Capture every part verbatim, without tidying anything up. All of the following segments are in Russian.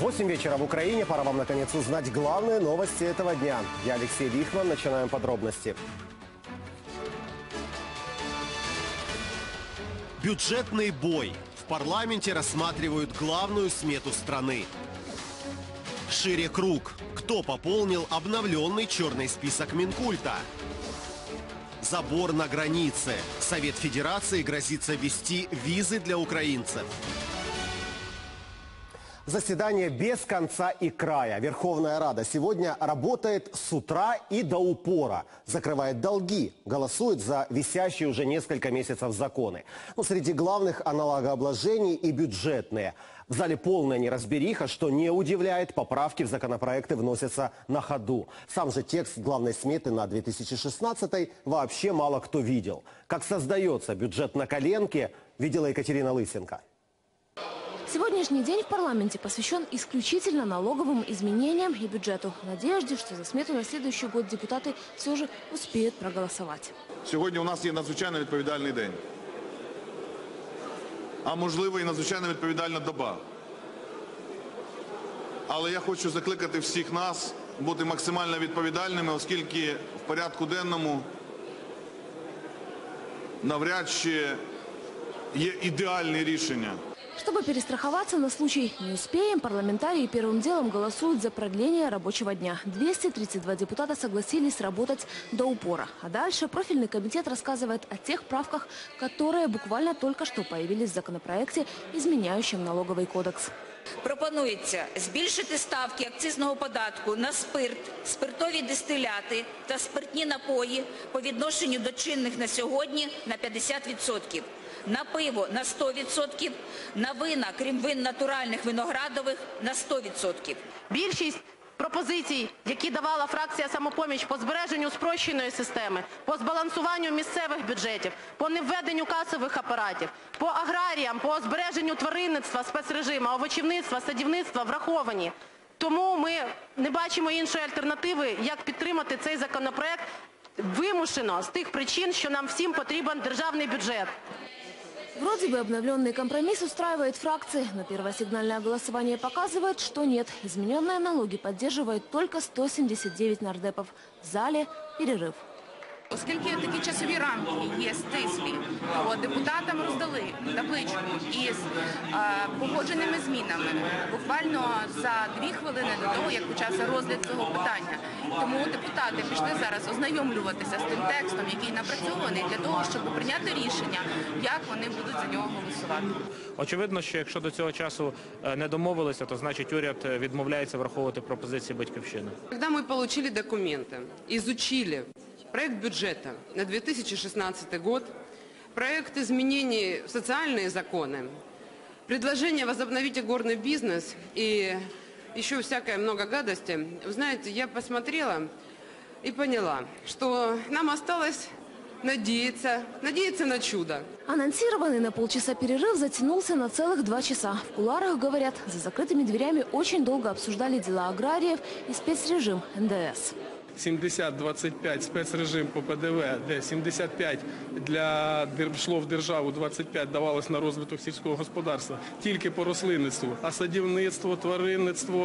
восемь вечера в Украине. Пора вам, наконец, узнать главные новости этого дня. Я Алексей Вихман. Начинаем подробности. Бюджетный бой. В парламенте рассматривают главную смету страны. Шире круг. Кто пополнил обновленный черный список Минкульта? Забор на границе. Совет Федерации грозится ввести визы для украинцев. Заседание без конца и края. Верховная Рада сегодня работает с утра и до упора. Закрывает долги. Голосует за висящие уже несколько месяцев законы. Ну, среди главных о налогообложении и бюджетные. В зале полная неразбериха, что не удивляет. Поправки в законопроекты вносятся на ходу. Сам же текст главной сметы на две тысячи шестнадцатый вообще мало кто видел. Как создается бюджет на коленке, видела Екатерина Лысенко. Сегодняшний день в парламенте посвящен исключительно налоговым изменениям и бюджету. В надежде, что за смету на следующий год депутаты все же успеют проголосовать. Сьогодні у нас є надзвичайно відповідальний день. А можливо і надзвичайно відповідальна доба. Але я хочу закликати всіх нас бути максимально відповідальними, оскільки в порядку денному навряд чи є ідеальні рішення. Чтобы перестраховаться на случай «не успеем», парламентарии первым делом голосуют за продление рабочего дня. двести тридцать два депутата согласились работать до упора. А дальше профильный комитет рассказывает о тех правках, которые буквально только что появились в законопроекте, изменяющем налоговый кодекс. Пропонується збільшити ставки акцизного податку на спирт, спиртові дистиляти та спиртні напої по відношенню до чинних на сьогодні на п'ятдесят відсотків. На пиво на сто відсотків, на вина, крім вин натуральних виноградових, на сто відсотків. Більшість пропозицій, які давала фракція «Самопоміч» по збереженню спрощеної системи, по збалансуванню місцевих бюджетів, по невведенню касових апаратів, по аграріям, по збереженню тваринництва, спецрежиму, овочівництва, садівництва враховані. Тому ми не бачимо іншої альтернативи, як підтримати цей законопроект вимушено з тих причин, що нам всім потрібен державний бюджет. Вроде бы обновленный компромисс устраивает фракции, но первое сигнальное голосование показывает, что нет. Измененные налоги поддерживают только сто сімдесят дев'ять нардепов. В зале перерыв. Оскільки такі часові рамки є стислі, то депутатам роздали табличку із а, погодженими змінами буквально за дві хвилини до того, як почався розгляд цього питання. Тому депутати пішли зараз ознайомлюватися з тим текстом, який напрацьований, для того, щоб прийняти рішення, як вони будуть за нього голосувати. Очевидно, що якщо до цього часу не домовилися, то значить уряд відмовляється враховувати пропозиції «Батьківщини». Когда мы получили документы, изучили проект бюджета на две тысячи шестнадцатый год, проект изменений в социальные законы, предложение возобновить игорный бизнес и еще всякое много гадости, вы знаете, я посмотрела и поняла, что нам осталось надеяться, надеяться на чудо. Анонсированный на полчаса перерыв затянулся на целых два часа. В кулуарах, говорят, за закрытыми дверями очень долго обсуждали дела аграриев и спецрежим эн дэ эс. сімдесят двадцять п'ять спецрежим по пе де ве, де сімдесят п'ять для йшло в державу, двадцять п'ять давалось на розвиток сільського господарства, тільки по рослинництву, а садівництво, тваринництво,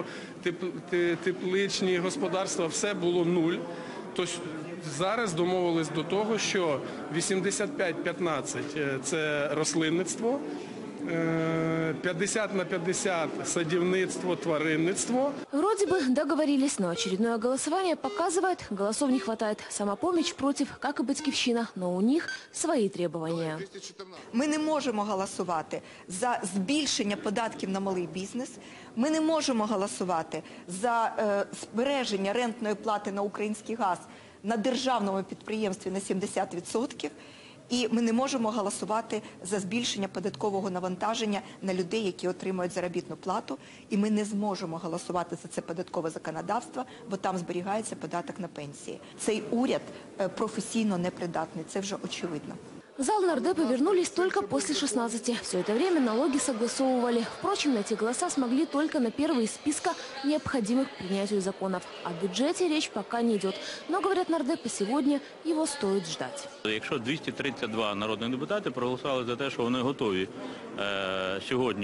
тепличні господарства, все було нуль. Тож зараз домовились до того, що вісімдесят п'ять п'ятнадцять – це рослинництво, пятьдесят на пятьдесят садівництво, тваринництво. Вроде бы договорились, но очередное голосование показывает, голосов не хватает. Самопомощь против, как и Батьківщина, но у них свои требования. Ми не можемо голосувати за збільшення податків на малий бізнес. Ми не можемо голосувати за е, збереження рентної плати на український газ на державному підприємстві на сімдесят відсотків. І ми не можемо голосувати за збільшення податкового навантаження на людей, які отримують заробітну плату. І ми не зможемо голосувати за це податкове законодавство, бо там зберігається податок на пенсії. Цей уряд професійно непридатний, це вже очевидно. В зал нардепы вернулись только после шестнадцати. Все это время налоги согласовывали. Впрочем, найти голоса смогли только на первый из списка необходимых к принятию законов. О бюджете речь пока не идет. Но, говорят нардепы, сегодня его стоит ждать. Якщо двісті тридцять два народних депутати проголосували за те, що вони готові е, сьогодні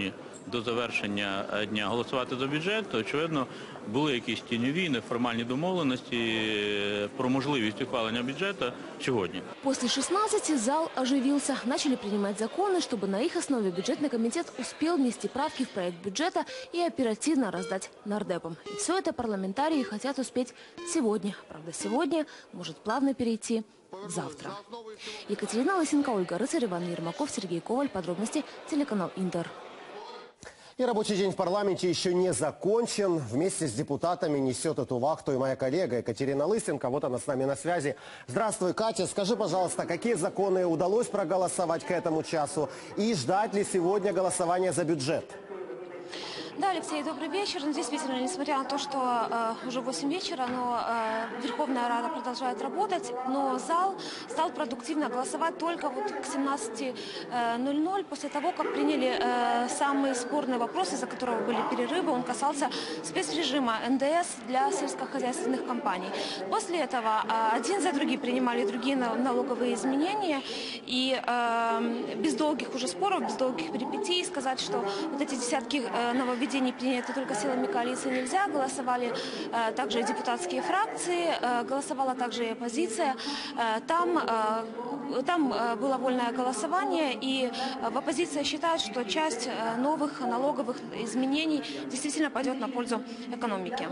до завершення дня голосувати за бюджет, то, очевидно, були якісь тіньові, неформальні домовленості про можливість ухвалення бюджету сьогодні. После шестнадцати зал оживился. Начали принимать законы, чтобы на их основе бюджетный комитет успел внести правки в проект бюджета и оперативно раздать нардепам. И все это парламентарии хотят успеть сегодня. Правда, сегодня может плавно перейти в завтра. Екатерина Лысенко, Ольга Рыцарь, Иван Ермаков, Сергей Коваль. Подробности телеканал Интер. И рабочий день в парламенте еще не закончен. Вместе с депутатами несет эту вахту и моя коллега Екатерина Лысенко. Вот она с нами на связи. Здравствуй, Катя. Скажи, пожалуйста, какие законы удалось проголосовать к этому часу? И ждать ли сегодня голосования за бюджет? Да, Алексей, добрый вечер. Ну, действительно, несмотря на то, что э, уже восемь вечера, но э, Верховная Рада продолжает работать, но зал стал продуктивно голосовать только вот к семнадцати ноль ноль, после того, как приняли э, самые спорные вопросы, за которого были перерывы. Он касался спецрежима эн дэ эс для сельскохозяйственных компаний. После этого э, один за другим принимали другие налоговые изменения, и э, без долгих уже споров, без долгих перипетий сказать, что вот эти десятки э, нововведений приняты только силами коалиции нельзя. Голосовали э, также и депутатские фракции, э, голосовала также и оппозиция. Э, там э, там э, было вольное голосование, и э, в оппозиции считают, что часть э, новых налоговых изменений действительно пойдет на пользу экономике.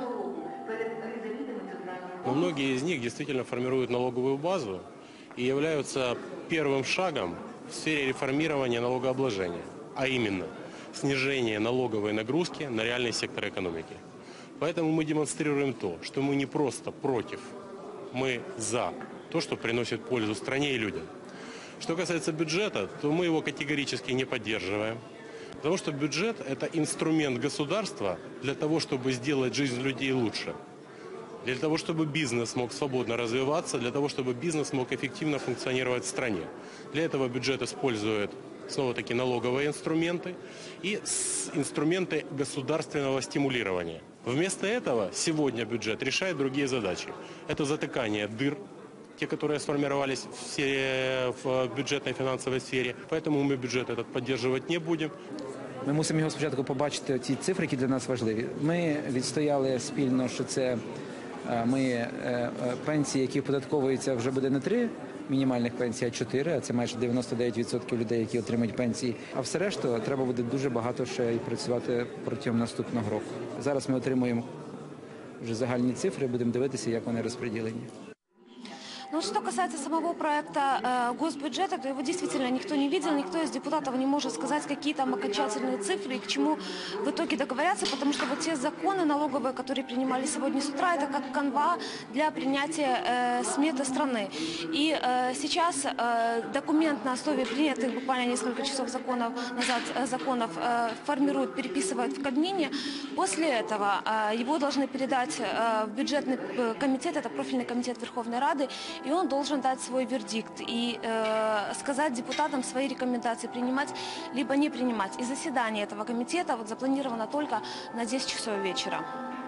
Но многие из них действительно формируют налоговую базу и являются первым шагом в сфере реформирования налогообложения, а именно снижение налоговой нагрузки на реальный сектор экономики. Поэтому мы демонстрируем то, что мы не просто против, мы за то, что приносит пользу стране и людям. Что касается бюджета, то мы его категорически не поддерживаем, потому что бюджет – это инструмент государства для того, чтобы сделать жизнь людей лучше, для того, чтобы бизнес мог свободно развиваться, для того, чтобы бизнес мог эффективно функционировать в стране. Для этого бюджет использует снова-таки налоговые инструменты и инструменты государственного стимулирования. Вместо этого сегодня бюджет решает другие задачи. Это затыкание дыр, те, которые сформировались в, сфере, в бюджетной финансовой сфере. Поэтому мы бюджет этот поддерживать не будем. Ми мусимо його спочатку побачити, ті цифри, які для нас важливі. Ми відстояли спільно, що це ми пенсії, які оподатковуються, вже буде не три мінімальних пенсій, а чотири, а це майже дев'яносто дев'ять відсотків людей, які отримують пенсії. А все решту треба буде дуже багато ще і працювати протягом наступного року. Зараз ми отримуємо вже загальні цифри, будемо дивитися, як вони розподілені. Ну, что касается самого проекта э, госбюджета, то его действительно никто не видел, никто из депутатов не может сказать, какие там окончательные цифры и к чему в итоге договорятся, потому что вот те законы налоговые, которые принимали сегодня с утра, это как канва для принятия э, сметы страны. И э, сейчас э, документ на основе принятых буквально несколько часов законов назад э, законов э, формируют, переписывают в Кабмине. После этого э, его должны передать э, в бюджетный комитет, это профильный комитет Верховной Рады, и он должен дать свой вердикт и э, сказать депутатам свои рекомендации, принимать либо не принимать. И заседание этого комитета вот запланировано только на десять часов вечера.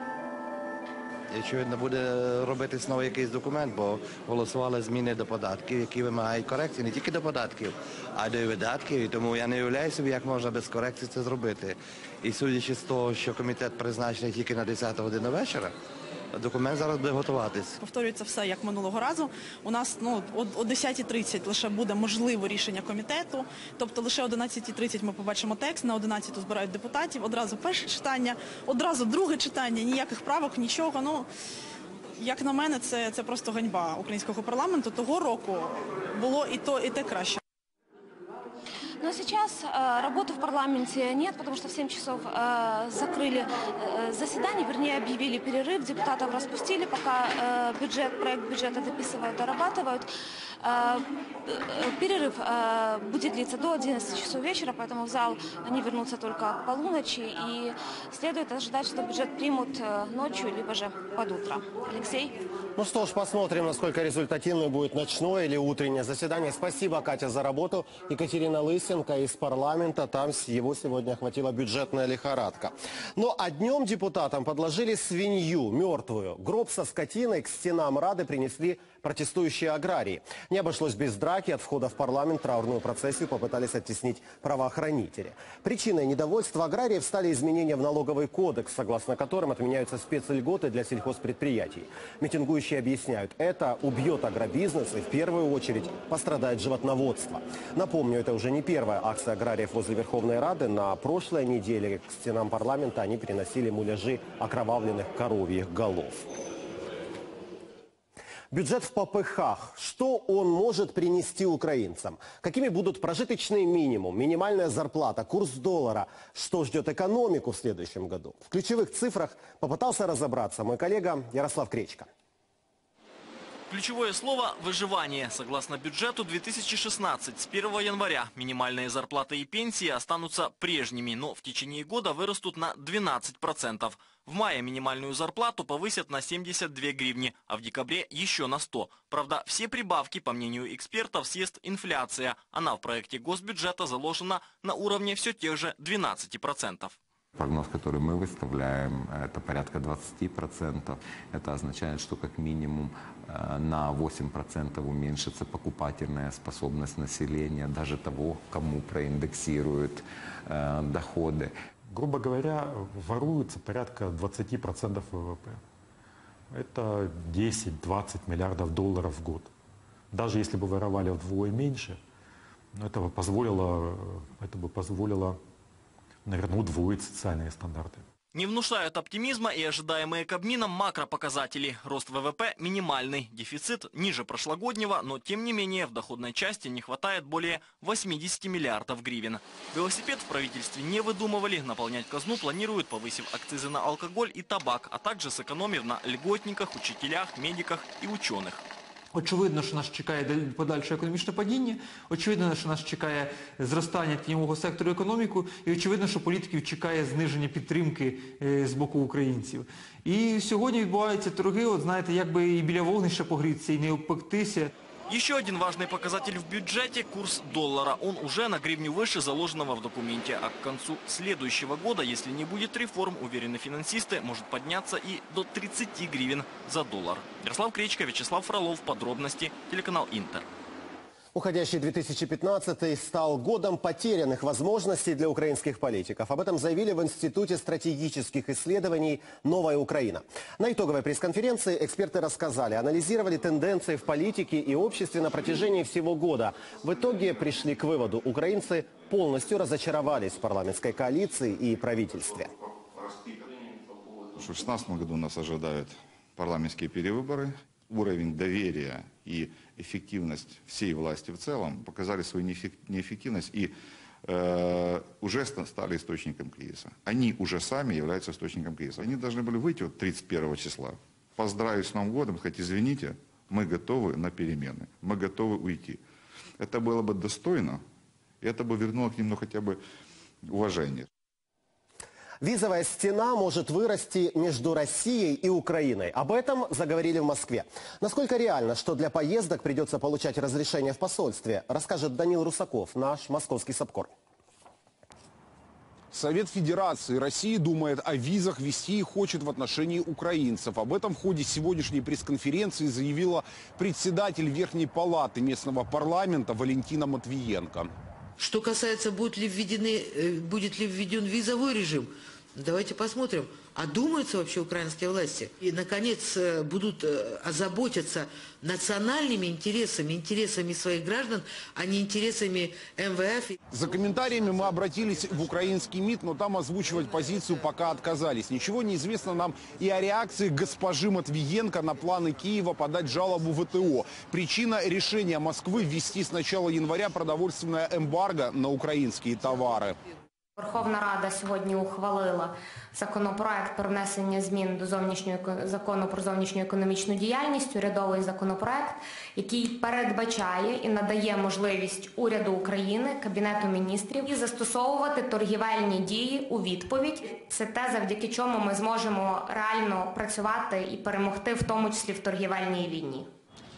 Очевидно, буде робити знову якийсь документ, бо голосували зміни до податків, які вимагають корекції не тільки до податків, а й до видатків. І тому я не уявляю собі, як можна без корекції це зробити. І судячи з того, що комітет призначений тільки на десяту годину вечора, документ зараз буде готуватись. Повторюється все, як минулого разу. У нас ну, о десятій тридцять лише буде можливо рішення комітету. Тобто лише о одинадцятій тридцять ми побачимо текст, на одинадцяту збирають депутатів, одразу перше читання, одразу друге читання, ніяких правок, нічого. Ну, як на мене, це, це просто ганьба українського парламенту. Того року було і то, і те краще. Но сейчас э, работы в парламенте нет, потому что в семь часов э, закрыли э, заседание, вернее объявили перерыв, депутатов распустили, пока э, бюджет, проект бюджета дописывают, дорабатывают. Э, э, перерыв э, будет длиться до одиннадцати часов вечера, поэтому в зал они вернутся только к полуночи, и следует ожидать, что бюджет примут э, ночью, либо же под утро. Алексей? Ну что ж, посмотрим, насколько результативным будет ночное или утреннее заседание. Спасибо, Катя, за работу. Екатерина Лысенко из парламента. Там его сегодня охватила бюджетная лихорадка. Ну а днем депутатам подложили свинью мертвую. Гроб со скотиной к стенам Рады принесли протестующие аграрии. Не обошлось без драки. От входа в парламент траурную процессию попытались оттеснить правоохранители. Причиной недовольства аграриев стали изменения в налоговый кодекс, согласно которым отменяются спецльготы для сельхозпредприятий. Митингующие объясняют, это убьет агробизнес и в первую очередь пострадает животноводство. Напомню, это уже не первая акция аграриев возле Верховной Рады. На прошлой неделе к стенам парламента они переносили муляжи окровавленных коровьих голов. Бюджет в попыхах. Что он может принести украинцам? Какими будут прожиточный минимум, минимальная зарплата, курс доллара? Что ждет экономику в следующем году? В ключевых цифрах попытался разобраться мой коллега Ярослав Кречко. Ключевое слово – выживание. Согласно бюджету две тысячи шестнадцать, с первого января минимальные зарплаты и пенсии останутся прежними, но в течение года вырастут на двенадцать процентов. В мае минимальную зарплату повысят на семьдесят две гривни, а в декабре еще на сто. Правда, все прибавки, по мнению экспертов, съест инфляция. Она в проекте госбюджета заложена на уровне все тех же двенадцати процентов. Прогноз, который мы выставляем, это порядка двадцати процентов. Это означает, что как минимум на восемь процентов уменьшится покупательная способность населения, даже того, кому проиндексируют э, доходы. Грубо говоря, воруется порядка двадцати процентов ВВП. Это десять-двадцать миллиардов долларов в год. Даже если бы воровали вдвое меньше, это бы позволило, это бы позволило наверное, удвоить социальные стандарты. Не внушают оптимизма и ожидаемые Кабмином макропоказатели. Рост ВВП минимальный, дефицит ниже прошлогоднего, но тем не менее в доходной части не хватает более восьмидесяти миллиардов гривен. Велосипед в правительстве не выдумывали, наполнять казну планируют, повысив акцизы на алкоголь и табак, а также сэкономив на льготниках, учителях, медиках и ученых. Очевидно, що нас чекає подальше економічне падіння, очевидно, що нас чекає зростання тіньового сектору економіки, і очевидно, що політиків чекає зниження підтримки з боку українців. І сьогодні відбуваються торги, от знаєте, якби і біля вогнища погрітися, і не обпектися. Еще один важный показатель в бюджете – курс доллара. Он уже на гривню выше заложенного в документе. А к концу следующего года, если не будет реформ, уверены финансисты, может подняться и до тридцати гривен за доллар. Ярослав Кречко, Вячеслав Фролов. Подробности. Телеканал Интер. Уходящий две тысячи пятнадцатый стал годом потерянных возможностей для украинских политиков. Об этом заявили в Институте стратегических исследований «Новая Украина». На итоговой пресс-конференции эксперты рассказали, анализировали тенденции в политике и обществе на протяжении всего года. В итоге пришли к выводу, украинцы полностью разочаровались в парламентской коалиции и правительстве. В две тысячи шестнадцатом году нас ожидают парламентские перевыборы. Уровень доверия и эффективность всей власти в целом показали свою неэффективность и э, уже стали источником кризиса. Они уже сами являются источником кризиса. Они должны были выйти вот тридцать первого числа, поздравить с Новым годом, сказать, извините, мы готовы на перемены, мы готовы уйти. Это было бы достойно, и это бы вернуло к ним ну, хотя бы уважение. Визовая стена может вырасти между Россией и Украиной. Об этом заговорили в Москве. Насколько реально, что для поездок придется получать разрешение в посольстве, расскажет Данил Русаков, наш московский САПКОР. Совет Федерации России думает о визах, вести их хочет в отношении украинцев. Об этом в ходе сегодняшней пресс-конференции заявила председатель Верхней палаты местного парламента Валентина Матвиенко. Что касается, будет ли, введены, будет ли введен визовой режим, давайте посмотрим. А думаются вообще украинские власти? И, наконец, будут озаботиться национальными интересами, интересами своих граждан, а не интересами эм вэ эф. За комментариями мы обратились в украинский МИД, но там озвучивать позицию пока отказались. Ничего не известно нам и о реакции госпожи Матвиенко на планы Киева подать жалобу в вэ тэ о. Причина решения Москвы ввести с начала января продовольственное эмбарго на украинские товары. Верховна Рада сьогодні ухвалила законопроект про внесення змін до зовнішнього закону про зовнішню економічну діяльність, урядовий законопроект, який передбачає і надає можливість уряду України, Кабінету міністрів і застосовувати торгівельні дії у відповідь. Це те, завдяки чому ми зможемо реально працювати і перемогти, в тому числі в торгівельній війні.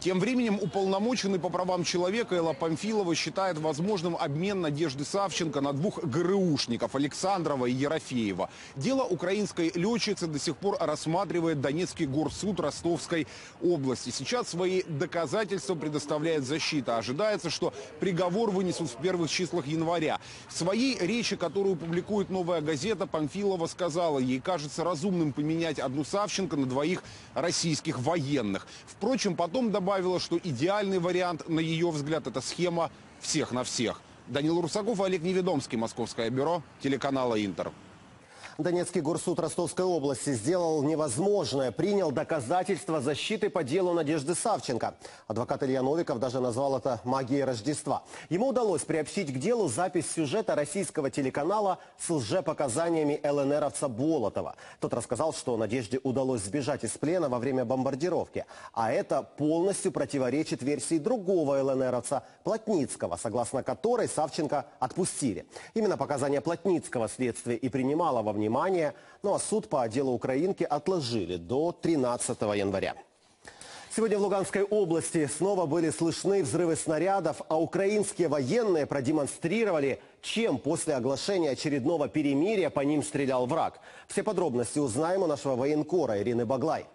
Тем временем уполномоченный по правам человека Элла Памфилова считает возможным обмен Надежды Савченко на двух ГРУшников – Александрова и Ерофеева. Дело украинской летчицы до сих пор рассматривает Донецкий горсуд Ростовской области. Сейчас свои доказательства предоставляет защита. Ожидается, что приговор вынесут в первых числах января. В своей речи, которую публикует «Новая газета», Памфилова сказала, ей кажется разумным поменять одну Савченко на двоих российских военных. Впрочем, потом добавила, что идеальный вариант, на ее взгляд, это схема всех на всех. Данил Русаков, Олег Неведомский, Московское бюро, телеканала «Интер». Донецкий горсуд Ростовской области сделал невозможное, принял доказательства защиты по делу Надежды Савченко. Адвокат Илья Новиков даже назвал это магией Рождества. Ему удалось приобщить к делу запись сюжета российского телеканала с лжепоказаниями ЛНРовца Болотова. Тот рассказал, что Надежде удалось сбежать из плена во время бомбардировки. А это полностью противоречит версии другого ЛНРовца Плотницкого, согласно которой Савченко отпустили. Именно показания Плотницкого следствие и принимало во внимание. Внимание, ну а суд по делу украинки отложили до тринадцатого января. Сегодня в Луганской области снова были слышны взрывы снарядов, а украинские военные продемонстрировали, чем после оглашения очередного перемирия по ним стрелял враг. Все подробности узнаем у нашего военкора Ирины Баглай.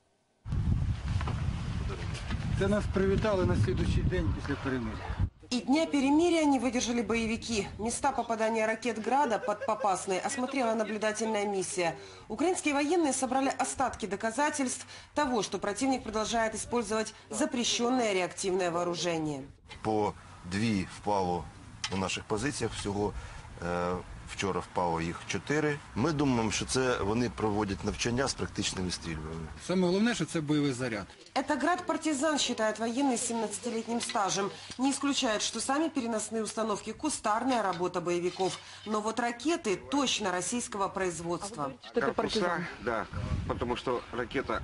Це нас привітали на слідуючий день після перемир'я. И дня перемирия не выдержали боевики. Места попадания ракет «Града» под Попасной осмотрела наблюдательная миссия. Украинские военные собрали остатки доказательств того, что противник продолжает использовать запрещенное реактивное вооружение. По дві впало у наших позиціях всього. Вчора впало їх чотири. Ми думаємо, що це вони проводять навчання з практичним вистрілюванням. Самое главное, что это боевой заряд. Это «Град-партизан», считает военный с семнадцатилетним стажем. Не исключает, что сами переносные установки – кустарная работа боевиков. Но вот ракеты точно российского производства. Корпуса, да, потому что ракета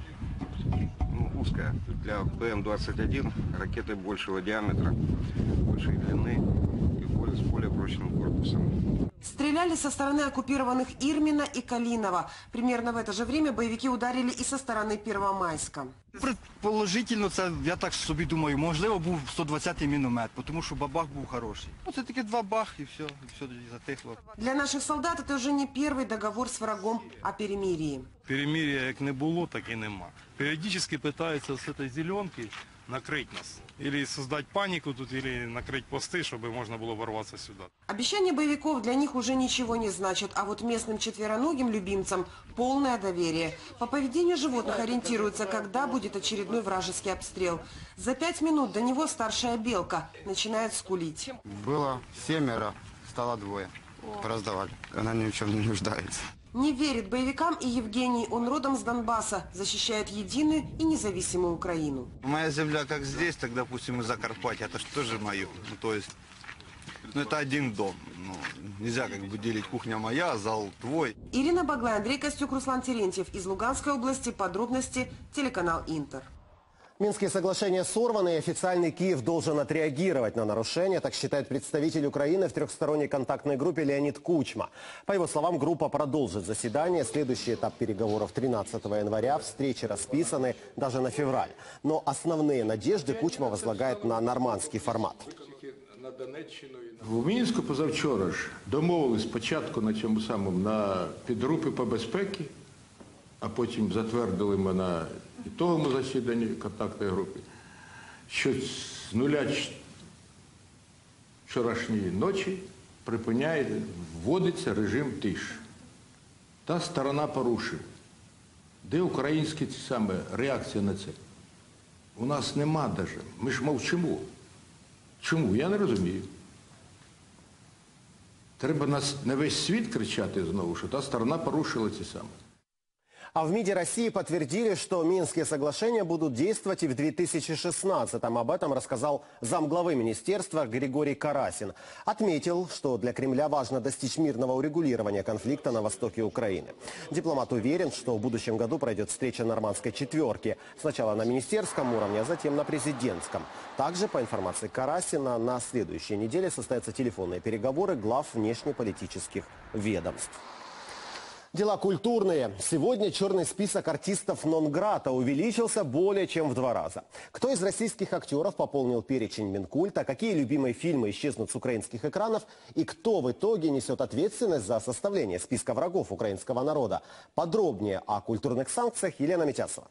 ну, узкая. Для Б М двадцать один ракеты большего диаметра, большей длины и более, с более прочным корпусом. Стреляли со стороны оккупированных Ирмина и Калинова. Примерно в это же время боевики ударили и со стороны Первомайска. Предположительно, це, я так собі думаю, можливо, був сто двадцятий міномет, тому що бабах був хороший. Це таки два бах і все, і все затихло. Для наших солдат это уже не первый договор с врагом о перемирии. Перемирия як не було, так і нема. Періодично питаються з цієї зеленки накрыть нас. Или создать панику тут, или накрыть посты, чтобы можно было ворваться сюда. Обещания боевиков для них уже ничего не значат, а вот местным четвероногим любимцам полное доверие. По поведению животных ориентируются, когда будет очередной вражеский обстрел. За пять минут до него старшая белка начинает скулить. Было семеро, стало двое. Пораздавали. Она ни в чем не нуждается. Не верит боевикам и Евгений. Он родом с Донбасса, защищает единую и независимую Украину. Моя земля как здесь, так, допустим, и Закарпатье, это же тоже мое. Ну, то есть, ну, это один дом. Ну, нельзя как бы делить кухня моя, зал твой. Ирина Баглай, Андрей Костюк, Руслан Терентьев. Из Луганской области. Подробности телеканал «Интер». Минские соглашения сорваны, и официальный Киев должен отреагировать на нарушения, так считает представитель Украины в трехсторонней контактной группе Леонид Кучма. По его словам, группа продолжит заседание. Следующий этап переговоров тринадцатого января. Встречи расписаны даже на февраль. Но основные надежды Кучма возлагает на нормандский формат. В Мінську позавчора ж домовились спочатку на цьому самому на підгрупи по безпеці, а потім затвердили ми на ітоговому засіданні контактної групи, що з нуля вчорашньої ночі припиняє, вводиться режим тиші. Та сторона порушує. Де українські ці саме реакція на це? У нас нема навіть. Ми ж мовчимо. Чому? Я не розумію. Треба нас на весь світ кричати знову, що та сторона порушила ці саме. А в МИДе России подтвердили, что Минские соглашения будут действовать и в две тысячи шестнадцатом. Об этом рассказал замглавы министерства Григорий Карасин. Отметил, что для Кремля важно достичь мирного урегулирования конфликта на востоке Украины. Дипломат уверен, что в будущем году пройдет встреча нормандской четверки. Сначала на министерском уровне, а затем на президентском. Также, по информации Карасина, на следующей неделе состоятся телефонные переговоры глав внешнеполитических ведомств. Дела культурные. Сегодня черный список артистов нон-грата увеличился более чем в два раза. Кто из российских актеров пополнил перечень Минкульта, какие любимые фильмы исчезнут с украинских экранов и кто в итоге несет ответственность за составление списка врагов украинского народа. Подробнее о культурных санкциях Елена Митясова.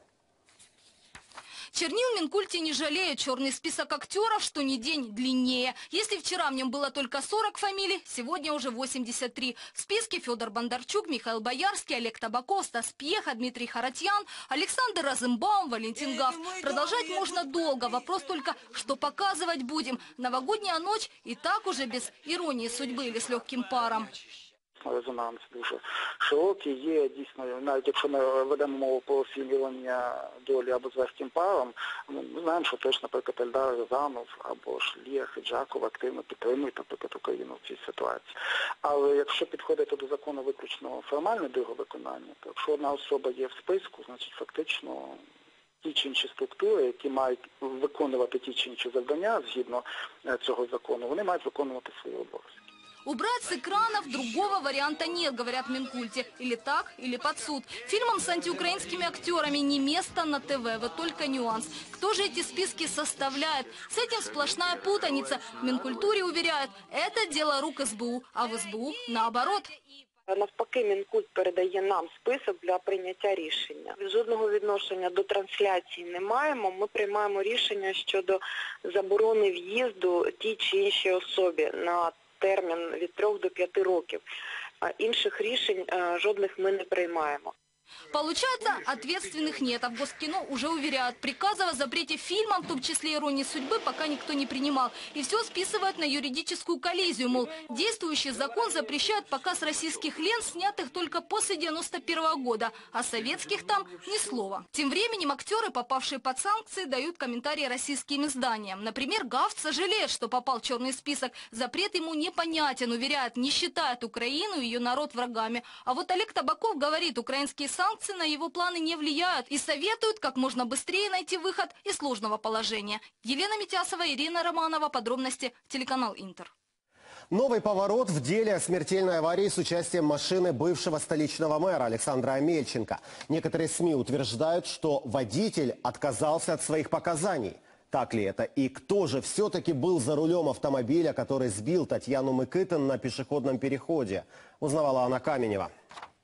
Чернил в Минкульте не жалеют. Черный список актеров, что ни день длиннее. Если вчера в нем было только сорок фамилий, сегодня уже восемьдесят три. В списке Федор Бондарчук, Михаил Боярский, Олег Табаков, Стас Пьеха, Дмитрий Харатьян, Александр Розенбаум, Валентин Гафт. Продолжать можно долго. Вопрос только, что показывать будем. Новогодняя ночь и так уже без иронии судьбы или с легким паром. Резонанс дуже широкий. Є дійсно, навіть якщо ми ведемо мову про фільм «Іронія долі» або «З легким паром», ми знаємо, що теж, наприклад, Ельдар Рязанов або ж Лія Хиджакова активно підтримують, наприклад, Україну в цій ситуації. Але якщо підходити до закону виключно формального виконання, то якщо одна особа є в списку, значить фактично ті чи інші структури, які мають виконувати ті чи інші завдання згідно цього закону, вони мають виконувати свої обов'язки. Убрать с экранов другого варианта нет, говорят в Минкульте. Или так, или под суд. Фильмам с антиукраинскими актерами не место на ТВ. Вот только нюанс. Кто же эти списки составляет? С этим сплошная путаница. В Минкультуре уверяют, это дело рук эс бэ у, а в эс бэ у наоборот. Навпаки, Мінкульт передає нам список для прийняття рішення. Жодного відношення до трансляції не маємо. Ми приймаємо рішення щодо заборони в'їзду тій чи іншій особі на термін від трьох до п'яти років. А інших рішень жодних ми не приймаємо. Получается, ответственных нет, а в Госкино уже уверяют, приказов о запрете фильмам, в том числе «Иронии судьбы», пока никто не принимал. И все списывают на юридическую коллизию, мол, действующий закон запрещает показ российских лент, снятых только после девяносто первого года, а советских там ни слова. Тем временем актеры, попавшие под санкции, дают комментарии российским изданиям. Например, Гафт сожалеет, что попал в черный список. Запрет ему непонятен, уверяет, не считает Украину и ее народ врагами. А вот Олег Табаков говорит, украинские санкции на его планы не влияют и советуют как можно быстрее найти выход из сложного положения. Елена Митясова, Ирина Романова. Подробности. Телеканал Интер. Новый поворот в деле смертельной аварии с участием машины бывшего столичного мэра Александра Амельченко. Некоторые СМИ утверждают, что водитель отказался от своих показаний. Так ли это? И кто же все-таки был за рулем автомобиля, который сбил Татьяну Микитин на пешеходном переходе? Узнавала Анна Каменева.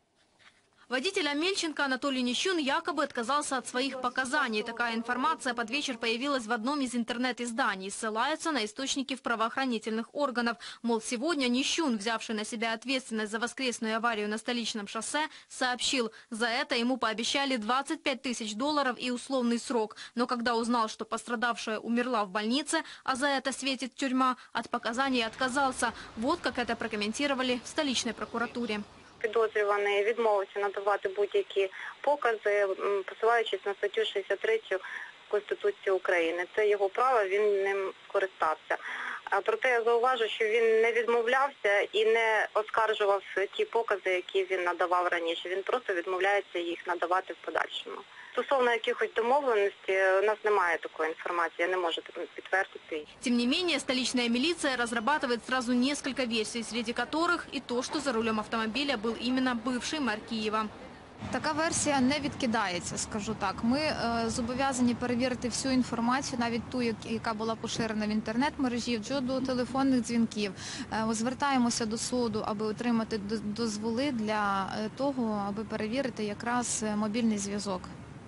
Водитель Амельченко Анатолий Нищун якобы отказался от своих показаний. Такая информация под вечер появилась в одном из интернет-изданий. Ссылаются на источники в правоохранительных органов. Мол, сегодня Нищун, взявший на себя ответственность за воскресную аварию на столичном шоссе, сообщил, за это ему пообещали двадцать пять тысяч долларов и условный срок. Но когда узнал, что пострадавшая умерла в больнице, а за это светит тюрьма, от показаний отказался. Вот как это прокомментировали в столичной прокуратуре. Підозрюваний відмовився надавати будь-які покази, посилаючись на статтю шістдесят три Конституції України. Це його право, він ним скористався. Проте я зауважу, що він не відмовлявся і не оскаржував ті покази, які він надавав раніше. Він просто відмовляється їх надавати в подальшому. Стосовно якихось домовленостей, у нас немає такої інформації, я не можу підтвердити. Тем не менее, столичная милиция разрабатывает сразу несколько версий, среди которых и то, что за рулем автомобиля был именно бывший мэр Киева. Така версія не відкидається, скажу так. Ми е, зобов'язані перевірити всю інформацію, навіть ту, яка була поширена в інтернет-мережі, щодо телефонних дзвінків. Е, звертаємося до суду, аби отримати дозволи для того, аби перевірити якраз мобільний зв'язок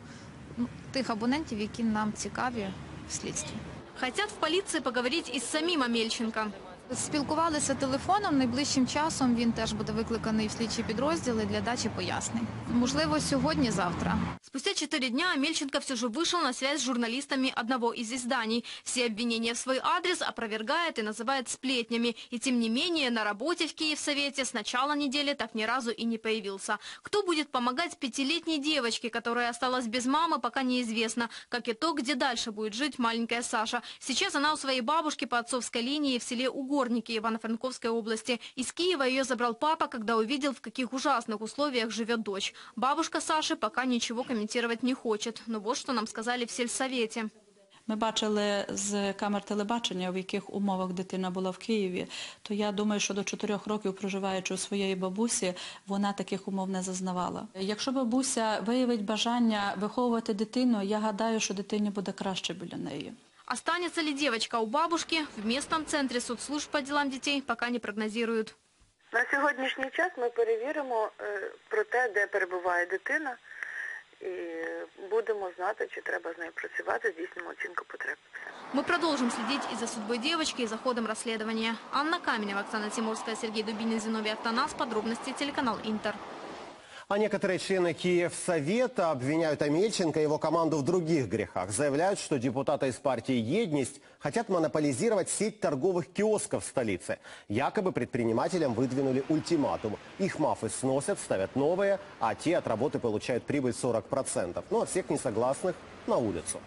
тих абонентів, які нам цікаві в слідстві. Хотят в полиции поговорить и с самим Амельченко. Спілкувалися телефоном, найближчим часом він теж буде викликаний в слідчі підрозділи для дачі пояснень. Можливо, сьогодні-завтра. Спустя четыре дня Амельченко все же вышел на связь с журналистами одного из изданий. Все обвинения в свой адрес опровергает и называет сплетнями. И тем не менее на работе в Киевсовете с начала недели так ни разу и не появился. Кто будет помогать пятилетней девочке, которая осталась без мамы, пока неизвестно. Как и то, где дальше будет жить маленькая Саша. Сейчас она у своей бабушки по отцовской линии в селе Угорники Ивано-Франковской области. Из Киева ее забрал папа, когда увидел, в каких ужасных условиях живет дочь. Бабушка Саши пока ничего комментировать не хочет. Но вот что нам сказали в сельсовете. Ми бачили з камер телебачення, в яких умовах дитина була в Києві, то я думаю, що до чотирьох років, проживаючи у своєї бабусі, вона таких умов не зазнавала. Якщо бабуся виявить бажання виховувати дитину, я гадаю, що дитині буде краще біля неї. Останется ли девочка у бабушки, в местном центре соцслужб по делам детей пока не прогнозируют. На сьогоднішній час ми перевіримо про те, де перебуває дитина, і будемо знати, чи треба з нею працювати, здійснимо оцінку потреб. Мы продолжим следить и за судьбой девочки, и за ходом расследования. Анна Каменева, Оксана Тимурская, Сергей Дубинин, Зиновий Автонас. Подробности телеканал Интер. А некоторые члены Киевсовета обвиняют Амельченко и его команду в других грехах. Заявляют, что депутаты из партии «Едность» хотят монополизировать сеть торговых киосков в столице. Якобы предпринимателям выдвинули ультиматум. Их мафы сносят, ставят новые, а те от работы получают прибыль сорок процентов. Ну а всех несогласных на улицу.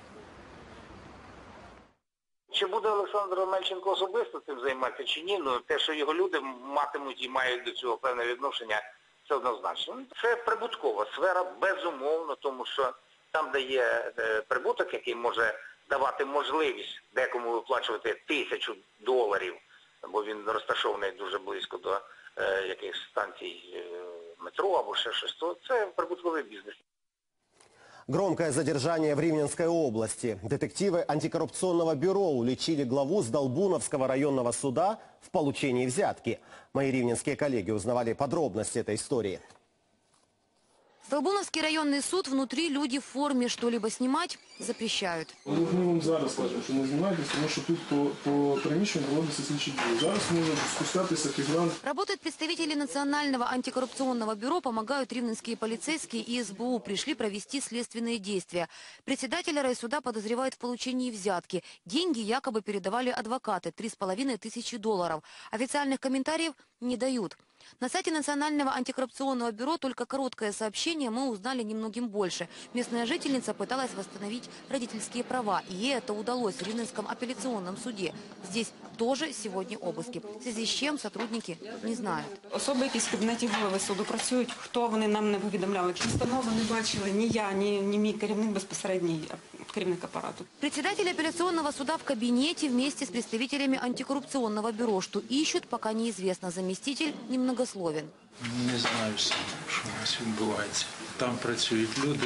Чи буде Олександр Амельченко особисто цим займатися чи ні, ну те, що його люди матимуть і мають до цього певне відношення, це однозначно. Це прибуткова сфера, безумовно, тому що там, де є прибуток, який може давати можливість декому виплачувати тисячу доларів, бо він розташований дуже близько до е, якихось станцій е, метро або ще щось, то це прибутковий бізнес. Громкое задержание в Ривненской области. Детективы антикоррупционного бюро уличили главу Сдолбуновского районного суда в получении взятки. Мои ривненские коллеги узнавали подробности этой истории. Сдолбуновский районный суд, внутри люди в форме, что-либо снимать запрещают. Мы вам зараз скажем, что не знімаєтесь, тому що тут по, по приміщенню проводиться слідчі дії. Зараз можна спускатися фігурант. Работают представители Национального антикоррупционного бюро, помогают ривненские полицейские и эс бэ у. Пришли провести следственные действия. Председателя райсуда подозревают в получении взятки. Деньги якобы передавали адвокаты, три с половиной тысячи долларов. Официальных комментариев не дают. На сайте Национального антикоррупционного бюро только короткое сообщение, мы узнали немногим больше. Местная жительница пыталась восстановить родительские права, и ей это удалось в Рівненском апелляционном суде. Здесь тоже сегодня обыски. В связи с чем сотрудники не знают. Особи, які в кабінеті голови суду працюють, хто вони нам не повідомляли. Постанову не бачили ні я, ні, ні мій керівник безпосередній керівник апарату. Председатель апелляционного суда в кабинете вместе с представителями антикоррупционного бюро. Что ищут, пока неизвестно. Заместитель немногословен. Не знаю сам, що у нас відбувається. Там працюють люди,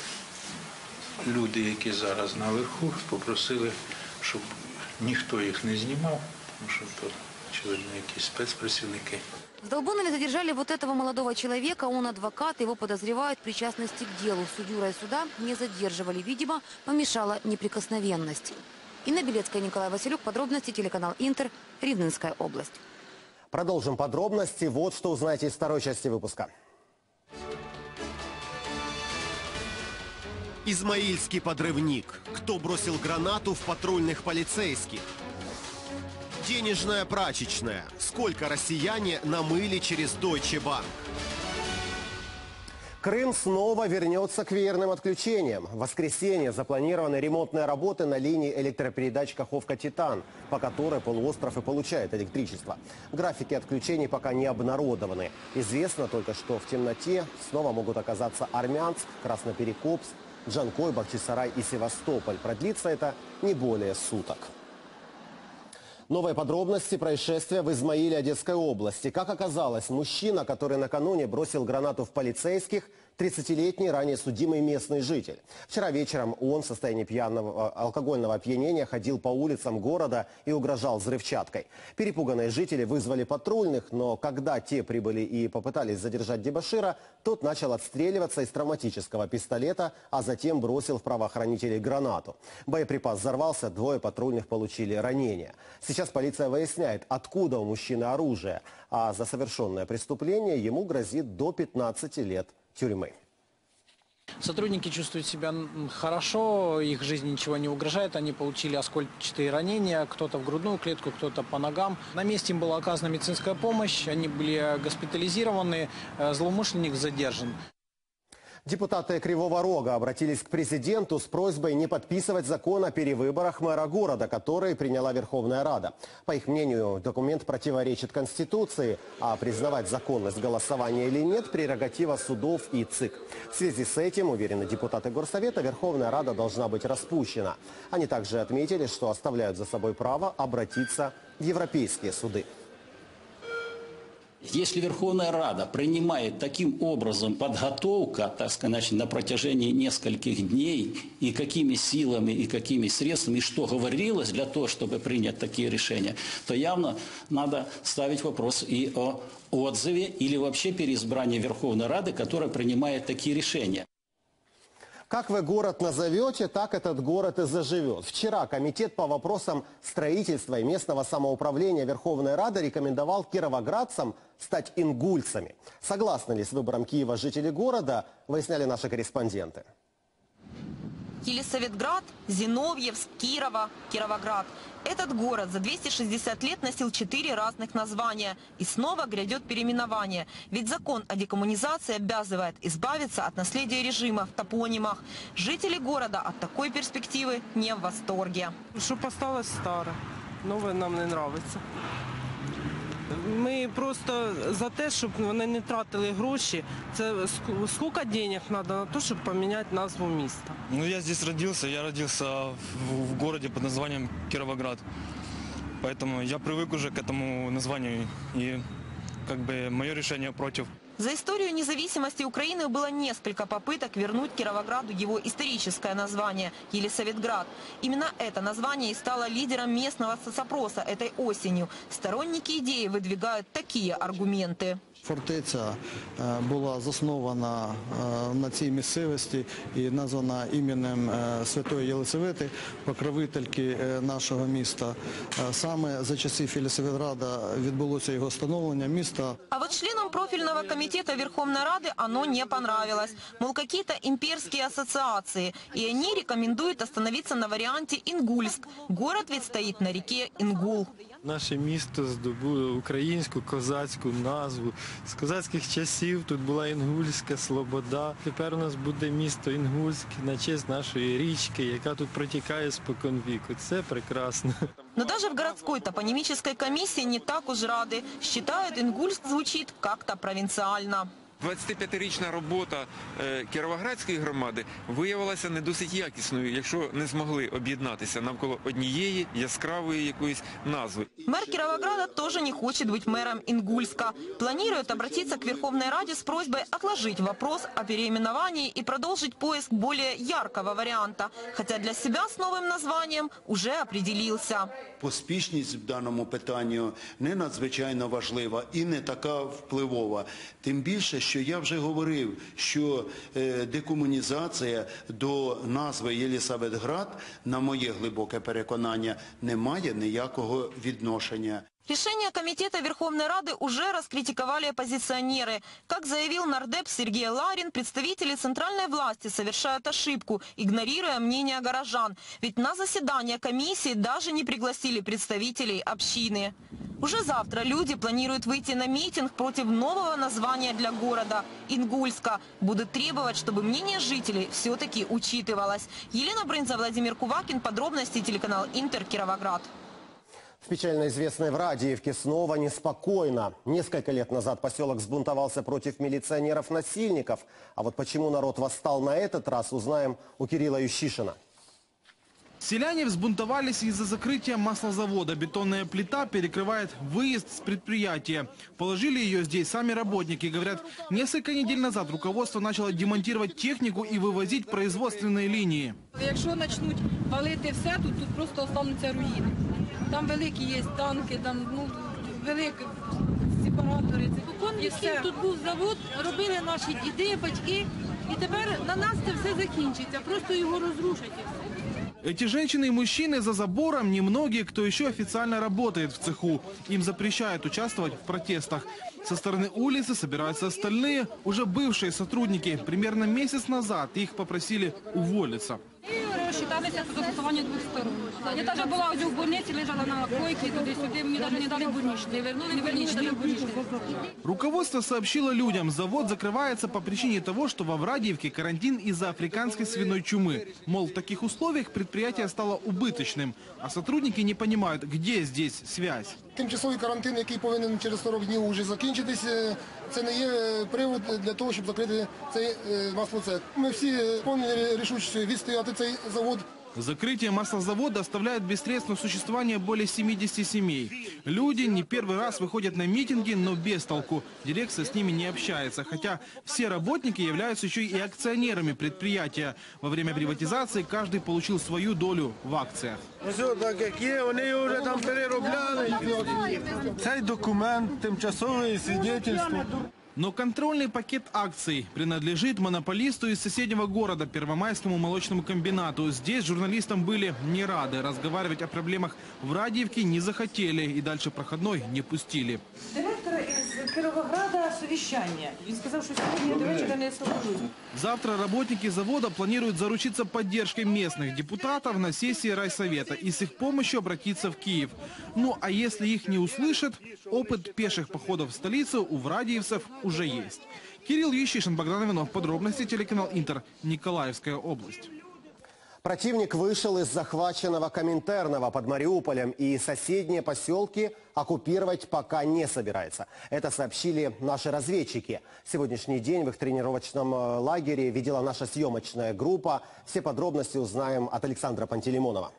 люди, які зараз наверху, попросили, щоб ніхто їх не знімав, тому що то, очевидно, якісь спецпрацівники. В Долбунове задержали вот этого молодого человека, он адвокат, его подозревают в причастности к делу. Судью райсуда не задерживали, видимо, помешала неприкосновенность. Инна Белецкая, Николай Василюк, подробности, телеканал Интер, Ривненская область. Продолжим подробности. Вот что узнаете из второй части выпуска. Измаильский подрывник. Кто бросил гранату в патрульных полицейских? Денежная прачечная. Сколько россияне намыли через Deutsche Bank? Крым снова вернется к веерным отключениям. В воскресенье запланированы ремонтные работы на линии электропередач Каховка-Титан, по которой полуостров и получает электричество. Графики отключений пока не обнародованы. Известно только, что в темноте снова могут оказаться Армянск, Красноперекопск, Джанкой, Бахчисарай и Севастополь. Продлится это не более суток. Новые подробности происшествия в Измаиле Одесской области. Как оказалось, мужчина, который накануне бросил гранату в полицейских, тридцатилетний ранее судимый местный житель. Вчера вечером он в состоянии пьяного, алкогольного опьянения ходил по улицам города и угрожал взрывчаткой. Перепуганные жители вызвали патрульных, но когда те прибыли и попытались задержать дебошира, тот начал отстреливаться из травматического пистолета, а затем бросил в правоохранителей гранату. Боеприпас взорвался, двое патрульных получили ранения. Сейчас полиция выясняет, откуда у мужчины оружие, а за совершенное преступление ему грозит до пятнадцати лет тюрьмы. Сотрудники чувствуют себя хорошо, их жизни ничего не угрожает, они получили оскольчатые ранения, кто-то в грудную клетку, кто-то по ногам. На месте им была оказана медицинская помощь, они были госпитализированы, злоумышленник задержан. Депутаты Кривого Рога обратились к президенту с просьбой не подписывать закон о перевыборах мэра города, который приняла Верховная Рада. По их мнению, документ противоречит Конституции, а признавать законность голосования или нет – прерогатива судов и ЦИК. В связи с этим, уверены депутаты Горсовета, Верховная Рада должна быть распущена. Они также отметили, что оставляют за собой право обратиться в европейские суды. Если Верховная Рада принимает таким образом подготовка, так сказать, на протяжении нескольких дней, и какими силами, и какими средствами, и что говорилось для того, чтобы принять такие решения, то явно надо ставить вопрос и о отзыве или вообще переизбрании Верховной Рады, которая принимает такие решения. Как вы город назовете, так этот город и заживет. Вчера Комитет по вопросам строительства и местного самоуправления Верховной Рады рекомендовал кировоградцам стать ингульцами. Согласны ли с выбором Киева жители города, выясняли наши корреспонденты. Елисаветград, Зиновьевск, Кирово, Кировоград. Этот город за двести шестьдесят лет носил четыре разных названия. И снова грядет переименование. Ведь закон о декоммунизации обязывает избавиться от наследия режима в топонимах. Жители города от такой перспективы не в восторге. Щоб осталось старе, нове нам не подобається. Ми просто за те, щоб вони не тратили гроші. Це скільки денег треба на те, щоб поміняти назву міста? Ну, я здесь родился, я родился в, в городе под названием Кировоград. Поэтому я привык уже к этому названию, и как бы мое решение против. За историю независимости Украины было несколько попыток вернуть Кировограду его историческое название – Елисаветград. Именно это название и стало лидером местного соцопроса этой осенью. Сторонники идеи выдвигают такие аргументы. Фортеця була заснована на цій місцевості і названа іменем Святої Єлисавети, покровительки нашого міста. Саме за часів Єлисаветграда відбулося його становлення міста. А вот членам профильного комитета Верховной Рады оно не понравилось. Мол, какие-то имперские ассоциации. И они рекомендуют остановиться на варианте Ингульск. Город ведь стоит на реке Ингул. Наше місто здобуло українську козацьку назву. З козацьких часів тут була Інгульська Слобода. Тепер у нас буде місто Інгульськ на честь нашої річки, яка тут протікає спокон віку. Це прекрасно. Но даже в городской топонимической комиссии не так уж рады. Считают, Ингульск звучит как-то провинциально. двадцятип'ятирічна робота Кіровоградської громади виявилася не досить якісною, якщо не змогли об'єднатися навколо однієї яскравої якоїсь назви. Мэр Кировограда тоже не хочет быть мэром Ингульска. Планирует обратиться к Верховной Раде с просьбой отложить вопрос о переименовании и продолжить поиск более яркого варианта. Хотя для себя с новым названием уже определился. Поспішність в даному питанні не надзвичайно важлива і не така впливова. Тим більше, що я вже говорив, що декомунізація до назви Єлисаветград, на моє глибоке переконання, не має ніякого відношення. Решение Комитета Верховной Рады уже раскритиковали оппозиционеры. Как заявил нардеп Сергей Ларин, представители центральной власти совершают ошибку, игнорируя мнение горожан. Ведь на заседание комиссии даже не пригласили представителей общины. Уже завтра люди планируют выйти на митинг против нового названия для города – Ингульска. Будут требовать, чтобы мнение жителей все-таки учитывалось. Елена Брынза, Владимир Кувакин. Подробности телеканал Интер, Кировоград. В печально известной Врадиевке снова неспокойно. Несколько лет назад поселок взбунтовался против милиционеров-насильников. А вот почему народ восстал на этот раз, узнаем у Кирилла Ющишина. Селяне взбунтовались из-за закрытия маслозавода. Бетонная плита перекрывает выезд с предприятия. Положили ее здесь сами работники. Говорят, несколько недель назад руководство начало демонтировать технику и вывозить производственные линии. Якщо почнуть валити все, то тут просто остануться руїни. Там великі є танки, там ну, великі сепаратори. І все. Тут був завод, робили наші діди, батьки. І тепер на нас це все закінчиться. Просто його розрушать. Эти женщины и мужчины за забором немногие, кто еще официально работает в цеху. Им запрещают участвовать в протестах. Со стороны улицы собираются остальные, уже бывшие сотрудники. Примерно месяц назад их попросили уволиться. розчиталися по застосуванню двох сторон. Я теж була ось в больниці, лежала на койці, туди-сюди, мені навіть не дали больничний. Не вернули больничний. Руководство сообщило людям, завод закрывается по причине того, что во Врадиевке карантин из-за африканской свиной чумы. Мол, в таких условиях предприятие стало убыточным, а сотрудники не понимают, где здесь связь. Тимчасовий карантин, який повинен через сорок днів уже закінчитися, це не є привод для того, щоб закрити цей маслоцех. Ми всі повинні рішуче відстояти цей завод. Закрытие маслозавода оставляет без средств на существование более семидесяти семей. Люди не первый раз выходят на митинги, но без толку. Дирекция с ними не общается, хотя все работники являются еще и акционерами предприятия. Во время приватизации каждый получил свою долю в акциях. Все так, як є, вони вже там переробляли. Цей документ, тимчасове свідчення. Но контрольный пакет акций принадлежит монополисту из соседнего города, Первомайскому молочному комбинату. Здесь журналистам были не рады. Разговаривать о проблемах в Радиевке не захотели и дальше проходной не пустили. Директор из Кировограда совещание. Он сказал, что сегодня до вечера не освобожусь. Завтра работники завода планируют заручиться поддержкой местных депутатов на сессии райсовета и с их помощью обратиться в Киев. Ну а если их не услышат, опыт пеших походов в столицу у врадиевцев уже есть. Кирилл Ющишин, Богдан Иванов. Подробности телеканал Интер. Николаевская область. Противник вышел из захваченного Коминтерного под Мариуполем и соседние поселки оккупировать пока не собирается. Это сообщили наши разведчики. Сегодняшний день в их тренировочном лагере видела наша съемочная группа. Все подробности узнаем от Александра Пантелеймонова.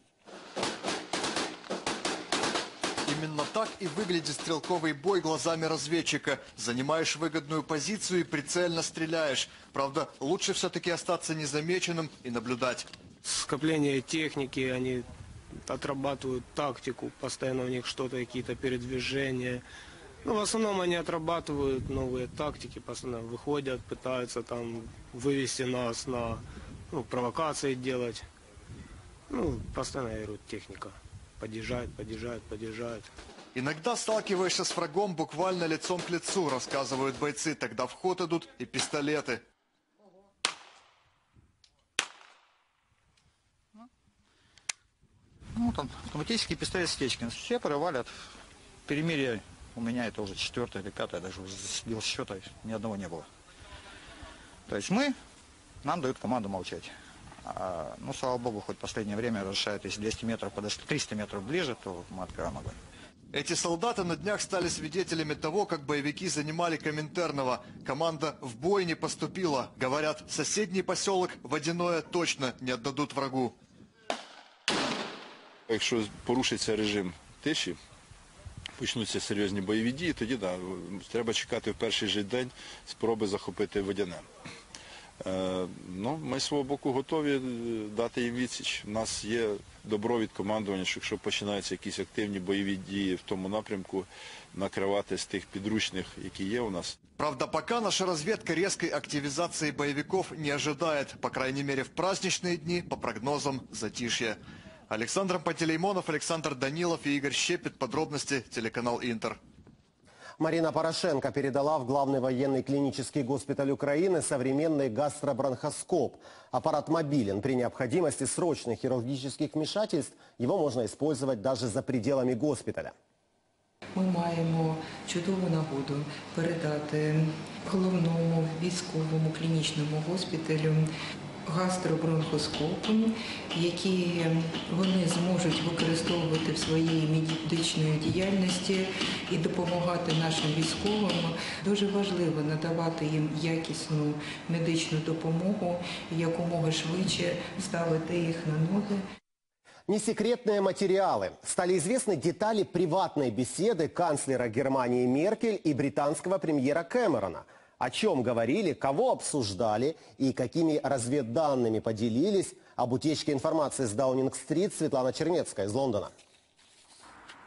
Именно так и выглядит стрелковый бой глазами разведчика. Занимаешь выгодную позицию и прицельно стреляешь. Правда, лучше все-таки остаться незамеченным и наблюдать. Скопление техники, они отрабатывают тактику, постоянно у них что-то, какие-то передвижения. Ну, в основном они отрабатывают новые тактики, постоянно выходят, пытаются там вывести нас на, ну, провокации делать. Ну, постоянно, я говорю, техника. Подъезжает, подъезжает, подъезжает. Иногда сталкиваешься с врагом буквально лицом к лицу, рассказывают бойцы. Тогда в ход идут и пистолеты. Ну, там автоматический пистолет Стечкин. Все валят. Перемирие у меня это уже четвертое или пятое, даже уже сбил счета, ни одного не было. То есть мы, нам дают команду молчать. А, ну, слава богу, хоть в последнее время разрешают, если двести метров подошли, триста метров ближе, то мы открываем огонь. Эти солдаты на днях стали свидетелями того, как боевики занимали Коминтерного. Команда в бой не поступила. Говорят, соседний поселок Водяное точно не отдадут врагу. Якщо порушиться режим тиші, почнуться серйозні бойові дії, тоді да, треба чекати в перший же день спроби захопити Водяне. Е, ну, ми з свого боку готові дати їм відсіч. У нас є добро від командування, що якщо починаються якісь активні бойові дії в тому напрямку, накривати з тих підручних, які є у нас. Правда, пока наша разведка резкой активизации боевиков не ожидает. По крайней мере, в праздничные дни, по прогнозам, затишье. Александр Пантелеймонов, Александр Данилов и Игорь Щепет. Подробности телеканал Интер. Марина Порошенко передала в главный военный клинический госпиталь Украины современный гастробронхоскоп. Аппарат мобилен. При необходимости срочных хирургических вмешательств его можно использовать даже за пределами госпиталя. Ми маємо чудову нагоду передати головному військовому клінічному госпіталю гастробронхоскоп, які вони зможуть використовувати в своїй медичній діяльності і допомагати нашим військовим. Дуже важливо надавати їм якісну медичну допомогу і якомога швидше ставити їх на ноги. Несекретные материалы. Стали известны детали приватной беседы канцлера Германии Меркель и британского премьера Кэмерона. О чем говорили, кого обсуждали и какими разведданными поделились. Об утечке информации с Даунинг-стрит Светлана Чернецкая из Лондона.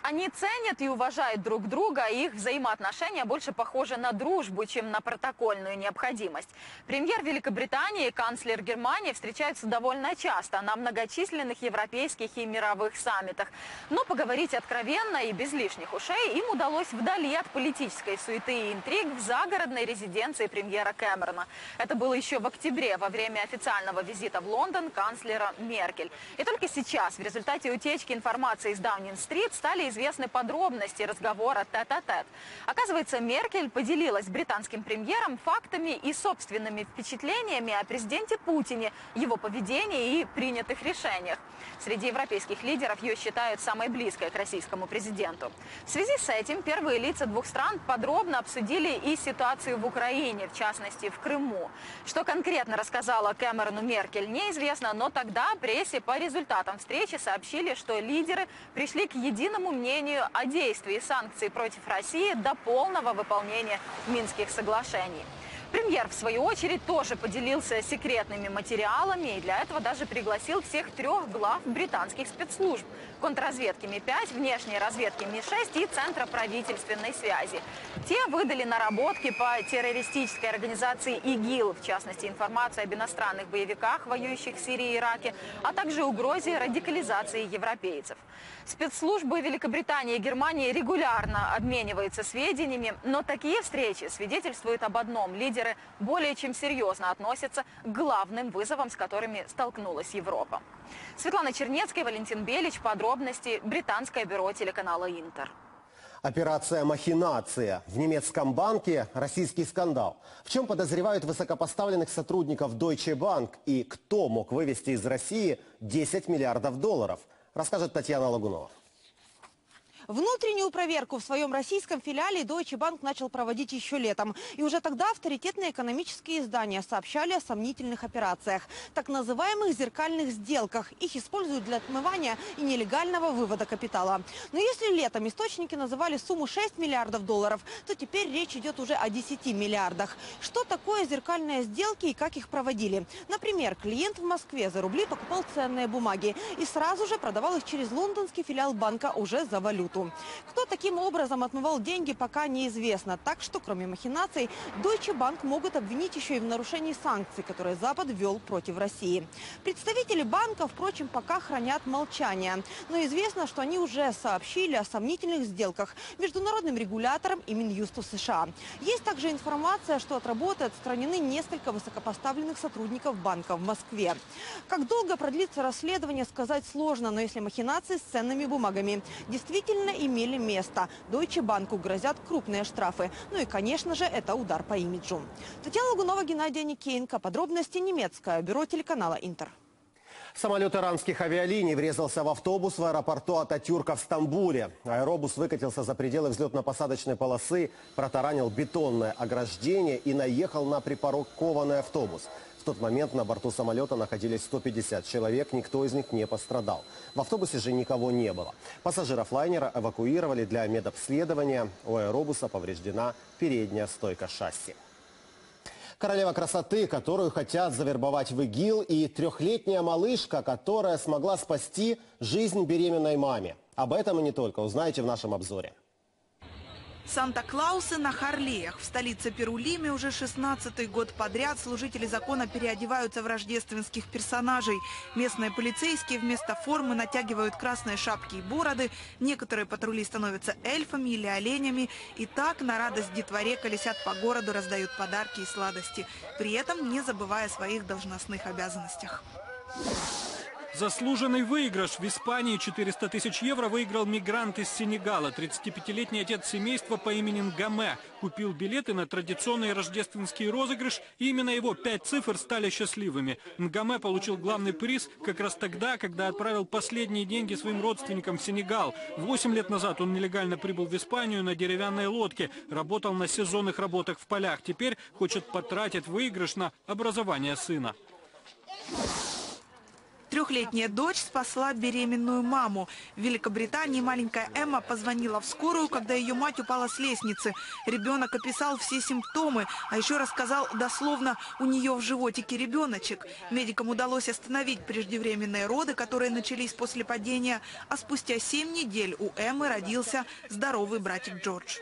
Они ценят и уважают друг друга, и их взаимоотношения больше похожи на дружбу, чем на протокольную необходимость. Премьер Великобритании и канцлер Германии встречаются довольно часто на многочисленных европейских и мировых саммитах. Но поговорить откровенно и без лишних ушей им удалось вдали от политической суеты и интриг в загородной резиденции премьера Кэмерона. Это было еще в октябре, во время официального визита в Лондон канцлера Меркель. И только сейчас, в результате утечки информации из Даунинг-стрит, стали известны подробности разговора тет-а-тет. Оказывается, Меркель поделилась с британским премьером фактами и собственными впечатлениями о президенте Путине, его поведении и принятых решениях. Среди европейских лидеров ее считают самой близкой к российскому президенту. В связи с этим первые лица двух стран подробно обсудили и ситуацию в Украине, в частности в Крыму. Что конкретно рассказала Кэмерону Меркель, неизвестно, но тогда прессе по результатам встречи сообщили, что лидеры пришли к единому мнению о действии санкций против России до полного выполнения Минских соглашений. Премьер, в свою очередь, тоже поделился секретными материалами и для этого даже пригласил всех трех глав британских спецслужб – контрразведки Ми пять, внешней разведки Ми шесть и Центра правительственной связи. Те выдали наработки по террористической организации ИГИЛ, в частности, информацию об иностранных боевиках, воюющих в Сирии и Ираке, а также угрозе радикализации европейцев. Спецслужбы Великобритании и Германии регулярно обмениваются сведениями, но такие встречи свидетельствуют об одном – лидеры более чем серьезно относятся к главным вызовам, с которыми столкнулась Европа. Светлана Чернецкая, Валентин Белич. Подробности. Британское бюро телеканала Интер. Операция «Махинация». В немецком банке российский скандал. В чем подозревают высокопоставленных сотрудников Deutsche Bank и кто мог вывести из России десять миллиардов долларов, расскажет Татьяна Лагунова. Внутреннюю проверку в своем российском филиале Deutsche Bank начал проводить еще летом. И уже тогда авторитетные экономические издания сообщали о сомнительных операциях, так называемых зеркальных сделках. Их используют для отмывания и нелегального вывода капитала. Но если летом источники называли сумму шесть миллиардов долларов, то теперь речь идет уже о десяти миллиардах. Что такое зеркальные сделки и как их проводили? Например, клиент в Москве за рубли покупал ценные бумаги и сразу же продавал их через лондонский филиал банка уже за валюту. Кто таким образом отмывал деньги, пока неизвестно. Так что, кроме махинаций, Deutsche Bank могут обвинить еще и в нарушении санкций, которые Запад ввел против России. Представители банка, впрочем, пока хранят молчание. Но известно, что они уже сообщили о сомнительных сделках международным регуляторам и Минюсту США. Есть также информация, что от работы отстранены несколько высокопоставленных сотрудников банка в Москве. Как долго продлится расследование, сказать сложно, но если махинации с ценными бумагами действительно имели место, Deutsche Bank грозят крупные штрафы. Ну и, конечно же, это удар по имиджу. Татьяна Лагунова, Геннадий Никеенко. Подробности. Немецкое бюро телеканала Интер. Самолет иранских авиалиний врезался в автобус в аэропорту Ататюрка в Стамбуле. Аэробус выкатился за пределы взлетно-посадочной полосы, протаранил бетонное ограждение и наехал на припаркованный автобус. В тот момент на борту самолета находились сто пятьдесят человек, никто из них не пострадал. В автобусе же никого не было. Пассажиров лайнера эвакуировали для медобследования. У аэробуса повреждена передняя стойка шасси. Королева красоты, которую хотят завербовать в ИГИЛ, и трехлетняя малышка, которая смогла спасти жизнь беременной маме. Об этом и не только узнаете в нашем обзоре. Санта-Клаусы на Харлеях. В столице Перу Лиме уже шестнадцатый год подряд служители закона переодеваются в рождественских персонажей. Местные полицейские вместо формы натягивают красные шапки и бороды. Некоторые патрули становятся эльфами или оленями. И так на радость детворе колесят по городу, раздают подарки и сладости. При этом не забывая о своих должностных обязанностях. Заслуженный выигрыш. В Испании четыреста тысяч евро выиграл мигрант из Сенегала. тридцатипятилетний отец семейства по имени Нгаме купил билеты на традиционный рождественский розыгрыш, и именно его пять цифр стали счастливыми. Нгаме получил главный приз как раз тогда, когда отправил последние деньги своим родственникам в Сенегал. Восемь лет назад он нелегально прибыл в Испанию на деревянной лодке, работал на сезонных работах в полях. Теперь хочет потратить выигрыш на образование сына. Трехлетняя дочь спасла беременную маму. В Великобритании маленькая Эмма позвонила в скорую, когда ее мать упала с лестницы. Ребенок описал все симптомы, а еще рассказал дословно: у нее в животике ребеночек. Медикам удалось остановить преждевременные роды, которые начались после падения, а спустя семь недель у Эммы родился здоровый братик Джордж.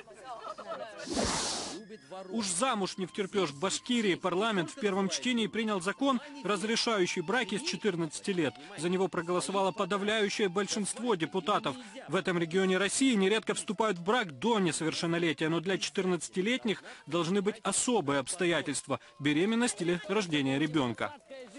Уж замуж не втерпешь. В Башкирии парламент в первом чтении принял закон, разрешающий браки с четырнадцати лет. За него проголосовало подавляющее большинство депутатов. В этом регионе России нередко вступают в брак до несовершеннолетия, но для четырнадцатилетних должны быть особые обстоятельства – беременность или рождение ребенка.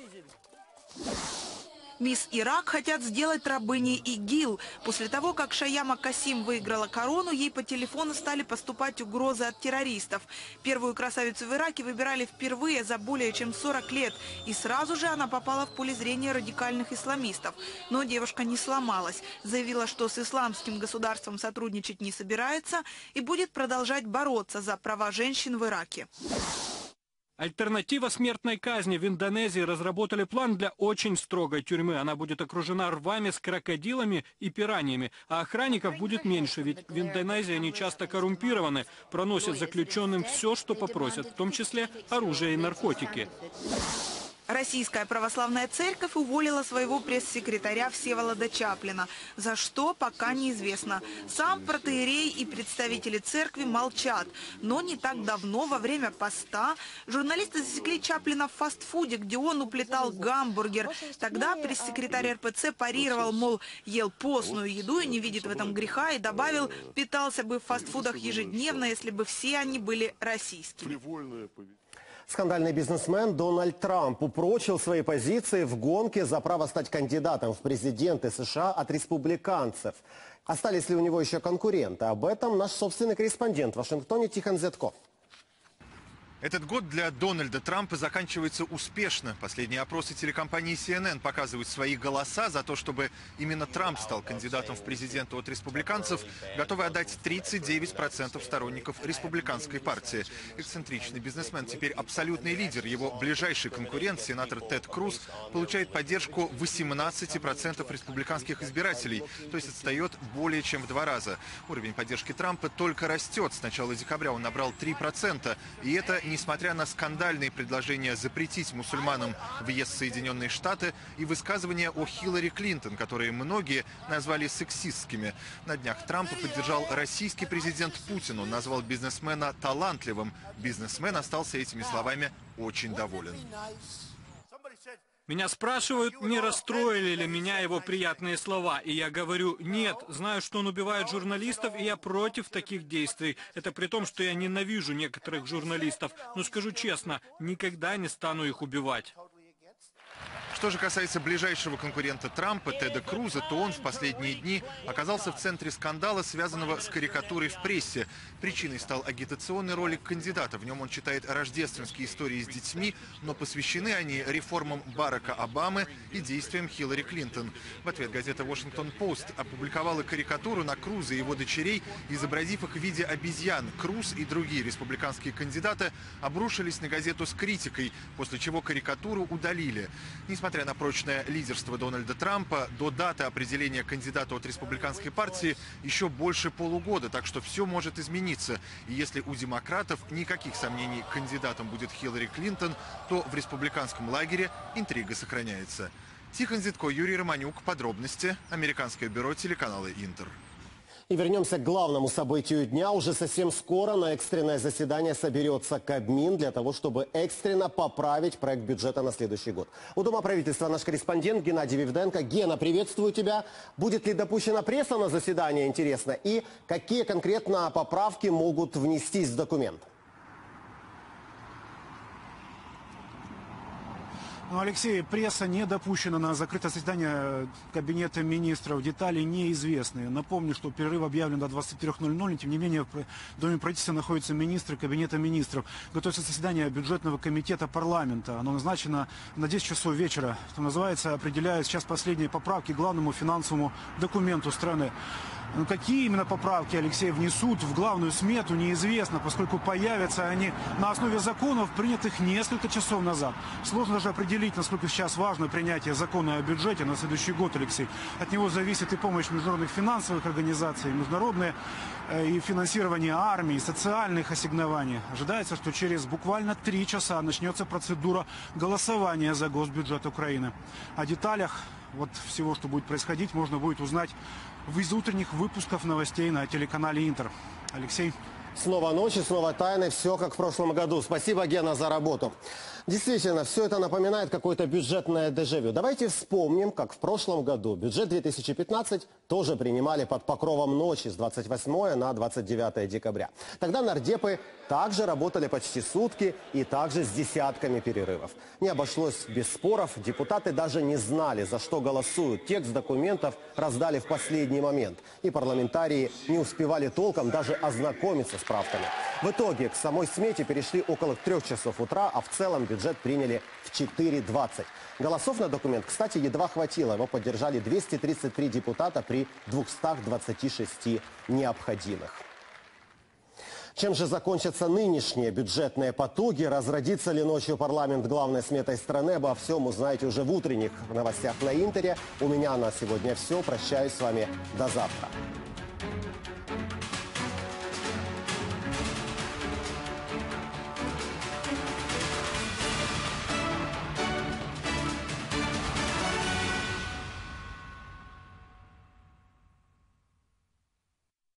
Мисс Ирак хотят сделать рабыней ИГИЛ. После того, как Шаяма Касим выиграла корону, ей по телефону стали поступать угрозы от террористов. Первую красавицу в Ираке выбирали впервые за более чем сорок лет. И сразу же она попала в поле зрения радикальных исламистов. Но девушка не сломалась. Заявила, что с исламским государством сотрудничать не собирается и будет продолжать бороться за права женщин в Ираке. Альтернатива смертной казни. В Индонезии разработали план для очень строгой тюрьмы. Она будет окружена рвами с крокодилами и пираньями. А охранников будет меньше, ведь в Индонезии они часто коррумпированы, проносят заключенным все, что попросят, в том числе оружие и наркотики. Российская православная церковь уволила своего пресс-секретаря Всеволода Чаплина. За что, пока неизвестно. Сам протоиерей и представители церкви молчат. Но не так давно, во время поста, журналисты засекли Чаплина в фастфуде, где он уплетал гамбургер. Тогда пресс-секретарь эр пэ цэ парировал, мол, ел постную еду и не видит в этом греха, и добавил, питался бы в фастфудах ежедневно, если бы все они были российскими. Скандальный бизнесмен Дональд Трамп упрочил свои позиции в гонке за право стать кандидатом в президенты США от республиканцев. Остались ли у него еще конкуренты? Об этом наш собственный корреспондент в Вашингтоне Тихон Зетко. Этот год для Дональда Трампа заканчивается успешно. Последние опросы телекомпании си эн эн показывают свои голоса за то, чтобы именно Трамп стал кандидатом в президенты от республиканцев, готовы отдать тридцать девять процентов сторонников республиканской партии. Эксцентричный бизнесмен теперь абсолютный лидер. Его ближайший конкурент, сенатор Тед Круз, получает поддержку восемнадцати процентов республиканских избирателей, то есть отстает более чем в два раза. Уровень поддержки Трампа только растет. С начала декабря он набрал три процента, и это несмотря на скандальные предложения запретить мусульманам въезд в Соединенные Штаты и высказывания о Хиллари Клинтон, которые многие назвали сексистскими. На днях Трампа поддержал российский президент Путин. Он назвал бизнесмена талантливым. Бизнесмен остался этими словами очень доволен. Меня спрашивают, не расстроили ли меня его приятные слова. И я говорю, нет, знаю, что он убивает журналистов, и я против таких действий. Это при том, что я ненавижу некоторых журналистов. Но скажу честно, никогда не стану их убивать. Что же касается ближайшего конкурента Трампа, Теда Круза, то он в последние дни оказался в центре скандала, связанного с карикатурой в прессе. Причиной стал агитационный ролик кандидата. В нем он читает рождественские истории с детьми, но посвящены они реформам Барака Обамы и действиям Хиллари Клинтон. В ответ газета «Вашингтон-Пост» опубликовала карикатуру на Круза и его дочерей, изобразив их в виде обезьян. Круз и другие республиканские кандидаты обрушились на газету с критикой, после чего карикатуру удалили. Несмотря на прочное лидерство Дональда Трампа, до даты определения кандидата от республиканской партии еще больше полугода, так что все может измениться. И если у демократов никаких сомнений кандидатом будет Хиллари Клинтон, то в республиканском лагере интрига сохраняется. Тихон Зетко, Юрий Романюк. Подробности. Американское бюро телеканала Интер. И вернемся к главному событию дня. Уже совсем скоро на экстренное заседание соберется Кабмин для того, чтобы экстренно поправить проект бюджета на следующий год. У Дома правительства наш корреспондент Геннадий Вивденко. Гена, приветствую тебя. Будет ли допущена пресса на заседание, интересно? И какие конкретно поправки могут внестись в документ? Ну, Алексей, пресса не допущена на закрытое заседание Кабинета министров. Детали неизвестны. Напомню, что перерыв объявлен до двадцати трёх ноль-ноль. Тем не менее, в Доме правительства находятся министры Кабинета министров. Готовится заседание бюджетного комитета парламента. Оно назначено на десять часов вечера. Что называется, определяют сейчас последние поправки к главному финансовому документу страны. Но какие именно поправки, Алексей, внесут в главную смету, неизвестно, поскольку появятся они на основе законов, принятых несколько часов назад. Сложно даже определить, насколько сейчас важно принятие закона о бюджете на следующий год, Алексей. От него зависит и помощь международных финансовых организаций, международные и финансирование армии, социальных ассигнований. Ожидается, что через буквально три часа начнется процедура голосования за госбюджет Украины. О деталях вот всего, что будет происходить, можно будет узнать из утренних выпусков новостей на телеканале «Интер». Алексей. Снова ночь и снова тайны. Все как в прошлом году. Спасибо, Гена, за работу. Действительно, все это напоминает какое-то бюджетное дежавю. Давайте вспомним, как в прошлом году бюджет две тысячи пятнадцать тоже принимали под покровом ночи с двадцать восьмого на двадцать девятое декабря. Тогда нардепы также работали почти сутки и также с десятками перерывов. Не обошлось без споров. Депутаты даже не знали, за что голосуют. Текст документов раздали в последний момент. И парламентарии не успевали толком даже ознакомиться с правками. В итоге к самой смете перешли около трех часов утра, а в целом бюджет приняли в четыре двадцать. Голосов на документ, кстати, едва хватило. Его поддержали двести тридцать три депутата при двухстах двадцати шести необходимых. Чем же закончатся нынешние бюджетные потуги? Разродится ли ночью парламент главной сметой страны? Обо всем узнаете уже в утренних новостях на Интере. У меня на сегодня все. Прощаюсь с вами. До завтра.